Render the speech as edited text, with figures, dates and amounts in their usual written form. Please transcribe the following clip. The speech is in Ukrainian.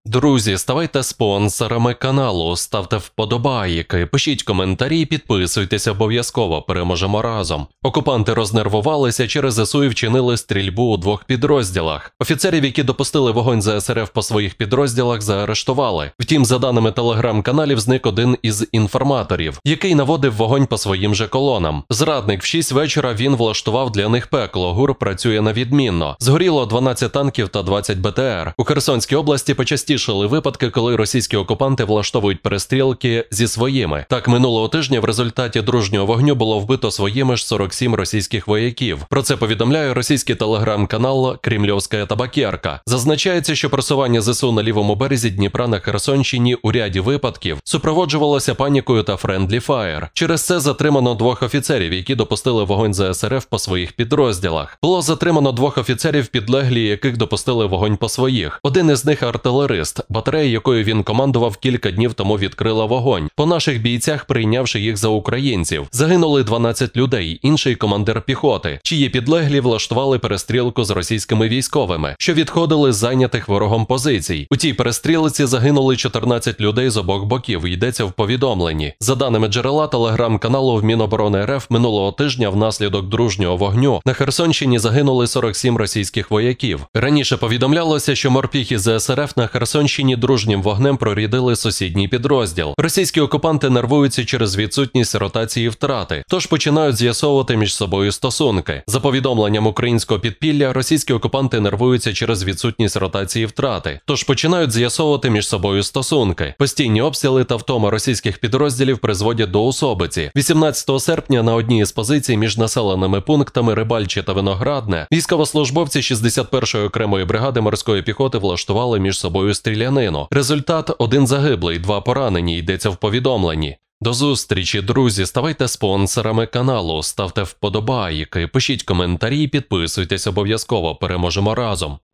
Друзі, ставайте спонсорами каналу, ставте вподобайки, пишіть коментарі, підписуйтесь обов'язково, переможемо разом. Окупанти рознервувалися через ЗСУ і вчинили стрільбу у двох підрозділах. Офіцерів, які допустили вогонь з СРФ по своїх підрозділах, заарештували. Втім, за даними телеграм-каналів, зник один із інформаторів, який наводив вогонь по своїм же колонам. Зрадник в 6 вечора він влаштував для них пекло, ГУР працює на відмінно. Згоріло 12 танків та 20 БТР. У Херсонській області почастішали випадки, коли російські окупанти влаштовують перестрілки зі своїми. Так, минулого тижня в результаті дружнього вогню було вбито своїми ж 47 російських вояків. Про це повідомляє російський телеграм-канал «Кремльовська табакерка». Зазначається, що просування ЗСУ на лівому березі Дніпра на Херсонщині у ряді випадків супроводжувалося панікою та френдлі фаєр. Через це затримано 2 офіцерів, які допустили вогонь з СРФ по своїх підрозділах. Було затримано 2 офіцерів, підлеглі яких допустили вогонь по своїх. Один із них артилерист. Батарея, якою він командував, кілька днів тому відкрила вогонь по наших бійцях, прийнявши їх за українців. Загинули 12 людей, інший командир піхоти, чиї підлеглі влаштували перестрілку з російськими військовими, що відходили з зайнятих ворогом позицій. У тій перестрілці загинули 14 людей з обох боків, йдеться в повідомленні. За даними джерела телеграм-каналу в Міноборони РФ, минулого тижня внаслідок дружнього вогню на Херсонщині загинули 47 російських вояків. Раніше повідомлялося, що морпіхи з СРФ на Херсонщині дружнім вогнем прорідили сусідній підрозділ. Російські окупанти нервуються через відсутність ротації втрати, тож починають з'ясовувати між собою стосунки. За повідомленням українського підпілля, російські окупанти нервуються через відсутність ротації втрати, тож починають з'ясовувати між собою стосунки. Постійні обстріли та втома російських підрозділів призводять до особиці. 18 серпня на одній із позицій між населеними пунктами Рибальче та Виноградне військовослужбовці 61-ї окремої бригади морської піхоти влаштували між собою стрілянину. Результат – 1 загиблий, 2 поранені, йдеться в повідомленні. До зустрічі, друзі, ставайте спонсорами каналу, ставте вподобайки, пишіть коментарі, підписуйтесь обов'язково, переможемо разом.